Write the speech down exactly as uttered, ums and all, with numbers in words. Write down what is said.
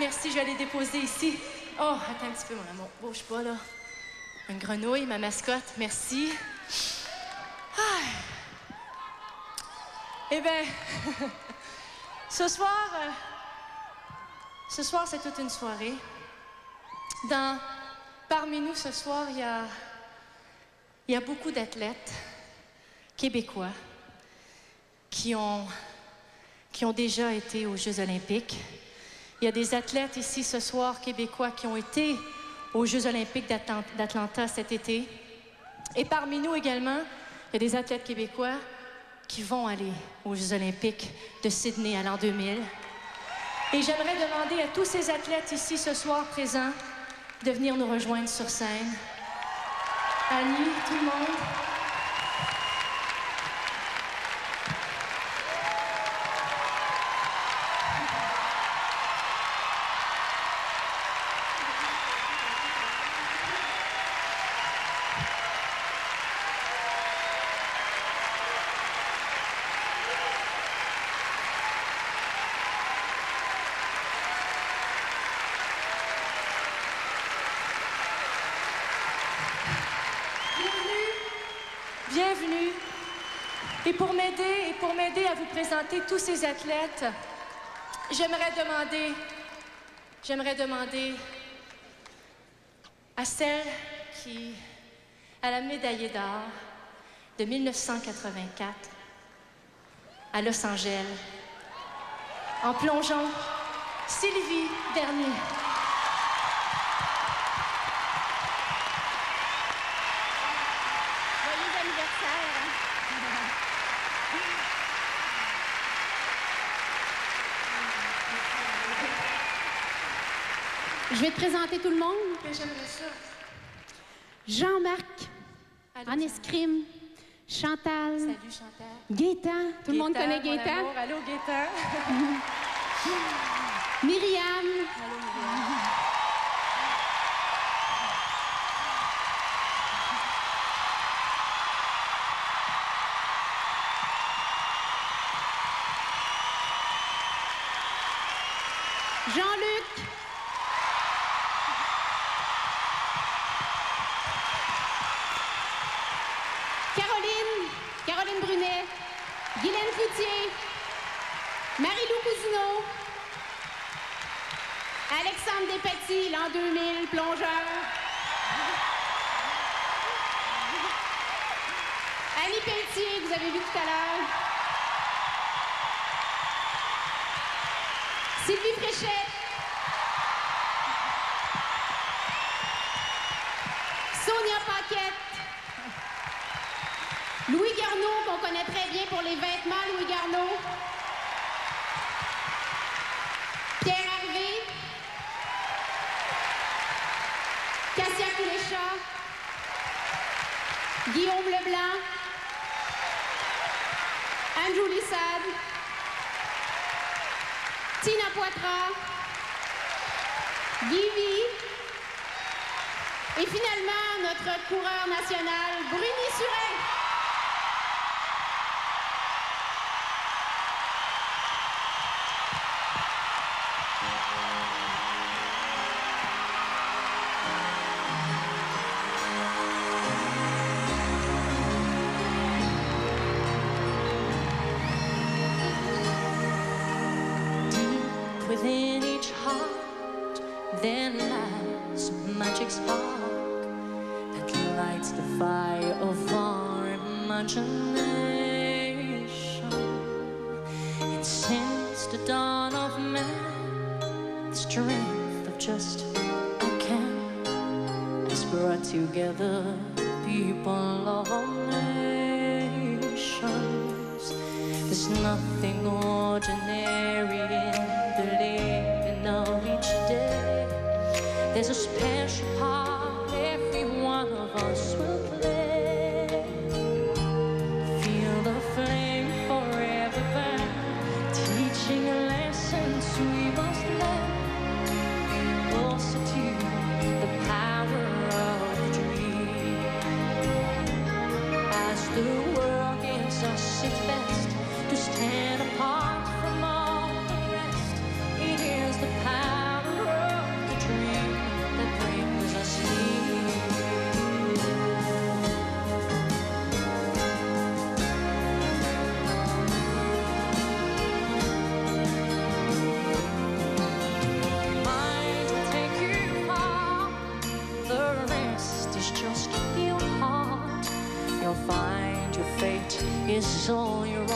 merci, je vais aller déposer ici. Oh, attends un petit peu, mon amour. Bouge pas, là. Une grenouille, ma mascotte, merci. Ah. Eh bien, ce soir, euh, ce soir, c'est toute une soirée. Dans, parmi nous, ce soir, il y a, il y a beaucoup d'athlètes québécois qui ont, qui ont déjà été aux Jeux olympiques. Il y a des athlètes ici ce soir québécois qui ont été aux Jeux olympiques d'Atlanta cet été. Et parmi nous également, il y a des athlètes québécois qui vont aller aux Jeux olympiques de Sydney à l'an deux mille. Et j'aimerais demander à tous ces athlètes ici ce soir présents de venir nous rejoindre sur scène. Annie, tout le monde. Bienvenue. Et pour m'aider et pour m'aider à vous présenter tous ces athlètes, j'aimerais demander, j'aimerais demander à celle qui a la médaille d'or de mille neuf cent quatre-vingt-quatre à Los Angeles, en plongeon, Sylvie Bernier. Je vais te présenter tout le monde. J'aimerais ça. Jean-Marc, en escrime, Chantal. Salut, Chantal. Gaétan, tout le monde connaît Gaétan. Allô, Gaétan. Myriam. Allô, Myriam. Jean-Luc. Caroline, Caroline Brunet, Guylaine Cloutier, Marie-Lou Cousineau, Alexandre Despatie, l'an deux mille, plongeur, Annie Pelletier, que vous avez vu tout à l'heure, Sylvie Fréchette, Sonia Paquette, Louis Garneau, qu'on connaît très bien pour les vêtements, Louis Garneau. Pierre Harvey. Cassia Couléchat. Guillaume Leblanc. Andrew Lissade. Tina Poitras. Guy Vie. Et finalement, notre coureur national, Bruni Surin. Within each heart there lies a magic spark that lights the fire of our imagination. And since the dawn of man, the strength of just a can has brought together people of all nations. There's nothing ordinary in the living of each day. There's a special part every one of us will play. Feel the flame forever burn, teaching lessons we must learn. Also to the power of the dream. As the world gives us its best to stand apart from all the rest, it is the power saw your